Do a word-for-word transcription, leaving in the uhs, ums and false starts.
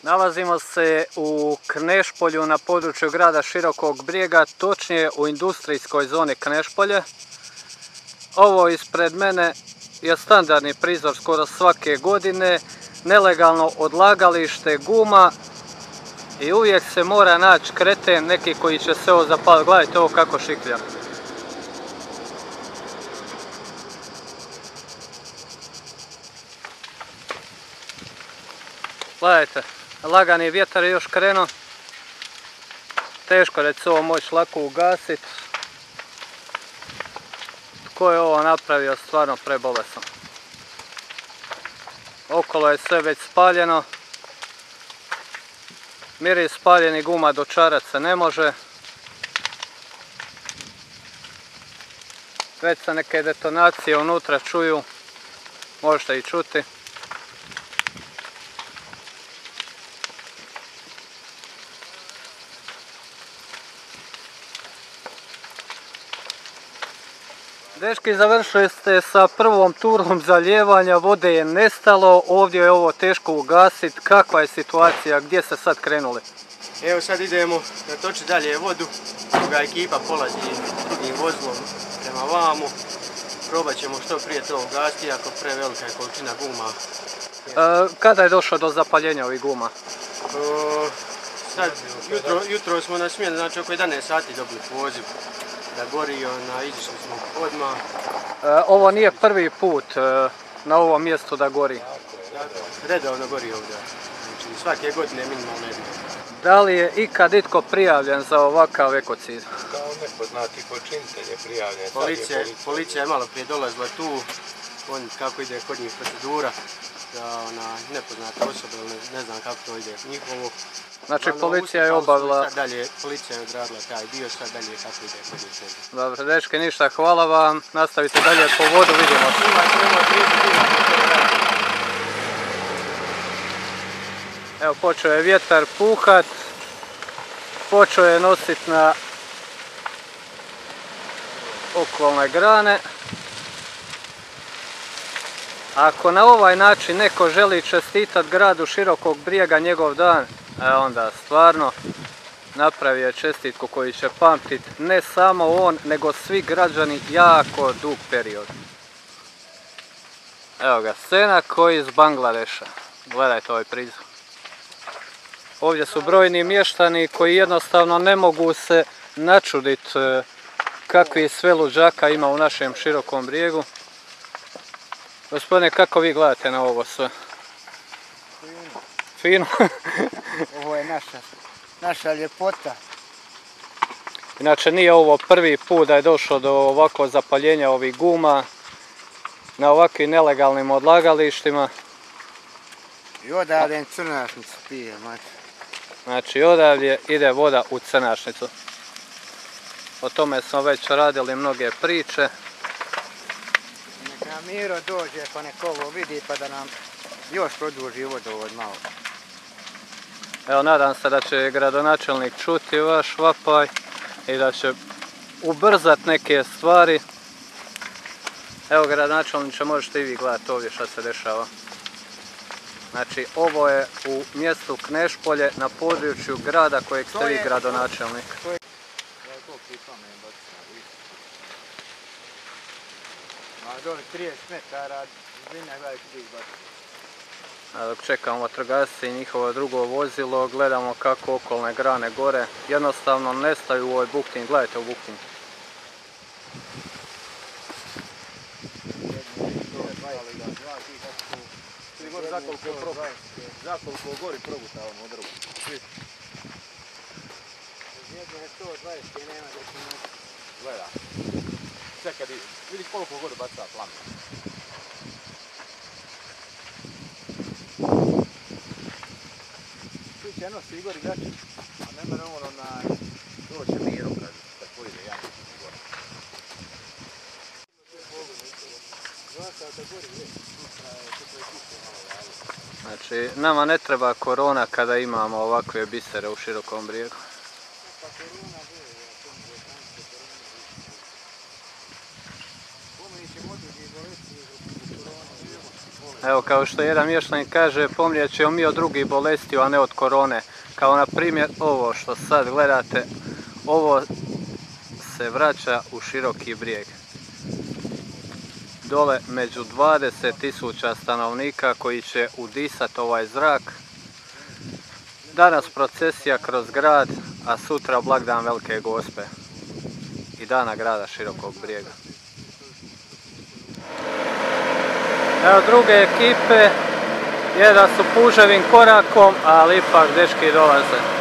Nalazimo se u Knešpolju na području grada Širokog Brijega, točnije u industrijskoj zoni Knešpolje. Ovo ispred mene je standardni prizor skoro svake godine, nelegalno odlagalište guma i uvijek se mora naći kreten neki koji će se ovo zapaliti. Gledajte ovo kako šiklja. Gledajte, lagani vjetar je još krenuo. Teško da će se ovo moći lako ugasiti. Tko je ovo napravio, stvarno prebolesan. Okolo je sve već spaljeno. Miris spaljenih guma dočarati se ne može. Već se neke detonacije unutra čuju. Možete i čuti. Dečki, završili ste sa prvom turom zalijevanja, vode je nestalo, ovdje je ovo teško ugasiti. Kakva je situacija, gdje ste sad krenuli? Evo sad idemo natočiti dalje vodu, druga ekipa polazi drugim vozilom prema vamo. Probat ćemo što prije to ugasiti, ako prevelika je količina guma. E, kada je došlo do zapaljenja ovih guma? O, sad, jutro, jutro smo na smjeni, znači oko jedanaest sati dobili poziv da gori, ona, izišli smo odmah. E, ovo nije prvi put e, na ovom mjestu da gori? Redovno gori ovdje, znači svake godine minimalno jedno. Da li je ikad itko prijavljen za ovakav ekocid? Kao nepoznati počinitelj je prijavljen. Policija, policija je malo prije dolazila tu, on, kako ide kod njih procedura, za ona nepoznate osobe, ne, ne znam kako to ide njihovo. Znači policija je obavila... Dalje, policija je odradila taj dio, sad dalje kako ide kod njih. Dobro, dečki, ništa, hvala vam, nastavite dalje po vodu, vidimo se. Evo, počeo je vjetar puhat, počeo je nositi na okolne grane. Ako na ovaj način neko želi čestitati gradu Širokog Brijega njegov dan, e onda stvarno napravio je čestitku koju će pamtiti ne samo on, nego svi građani jako dug period. Evo ga, scena koji iz Bangladeša. Gledajte ovaj prizor. Ovdje su brojni mještani koji jednostavno ne mogu se načuditi kakvi sve luđaka ima u našem Širokom Brijegu. Gospodine, kako vi gledate na ovo sve? Fino. Fino? Ovo je naša, naša ljepota. Inače, nije ovo prvi put da je došlo do ovakvog zapaljenja ovih guma na ovakvim nelegalnim odlagalištima. I odavde crnašnicu pije, mati. Znači, odavdje ide voda u crnašnicu. O tome smo već radili mnoge priče. Nek nam Miro dođe pa nek ovo vidi pa da nam još produži vodovod malo. Evo, nadam se da će gradonačelnik čuti vaš vapaj i da će ubrzati neke stvari. Evo, gradonačelniče, možete i vi gledati ovdje što se dešava. Znači, ovo je u mjestu Knešpolje na području grada kojeg ste vi gradonačelnik. A dok čekamo vatrogasce i njihovo drugo vozilo, gledamo kako okolne grane gore. Jednostavno nestaju u ovoj buktin. Gledajte u buktin. Zakoliko gori progutavamo od drugog. Gleda. Čekaj, vidi koliko gori baca plamen. Svi će nosi Igor igrači, a ne mene ono na... doće Miro kad, kad pojde ja. Znači, nama ne treba korona kada imamo ovakve bisere u Širokom Brijegu. Evo, kao što jedan mještanin kaže, pomrijet ćemo mi od drugih bolesti, a ne od korone. Kao na primjer ovo što sad gledate, ovo se vraća u Široki Brijeg. Dole među dvadeset tisuća stanovnika koji će udisati ovaj zrak. Danas procesija kroz grad, a sutra blagdan Velike Gospe i dana grada Širokog Brijega. Evo druge ekipe, jedan su puževim korakom, ali ipak dečki dolaze.